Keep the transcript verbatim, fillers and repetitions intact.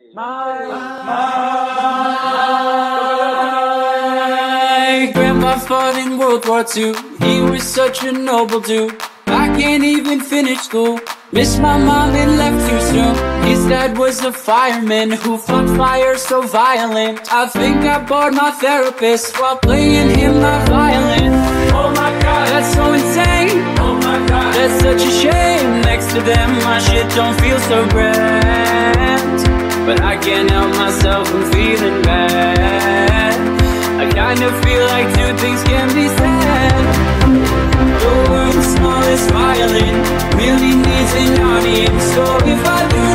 My, my grandpa fought in World War Two. He was such a noble dude. I can't even finish school. Missed my mom and left too soon. His dad was a fireman who fought fire so violent. I think I bored my therapist while playing him my violin. Oh my god, that's so insane. Oh my god, that's such a shame. Next to them my shit don't feel so grand, but I can't help myself from feeling bad. I kind of feel like two things can be said. The world's smallest violin really needs an audience. So if I lose